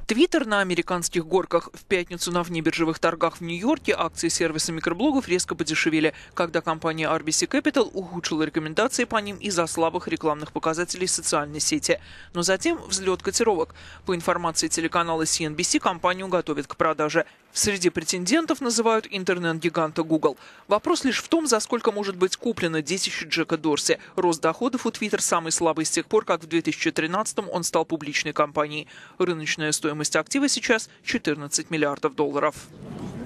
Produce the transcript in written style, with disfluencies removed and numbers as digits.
Твиттер на американских горках. В пятницу на внебиржевых торгах в Нью-Йорке акции сервиса микроблогов резко подешевели, когда компания RBC Capital ухудшила рекомендации по ним из-за слабых рекламных показателей социальной сети. Но затем взлет котировок. По информации телеканала CNBC, компанию готовят к продаже. Среди претендентов называют интернет-гиганта Google. Вопрос лишь в том, за сколько может быть куплено детище Джека Дорси. Рост доходов у Twitter самый слабый с тех пор, как в 2013-м он стал публичной компанией. Рыночная стоимость актива сейчас $14 миллиардов.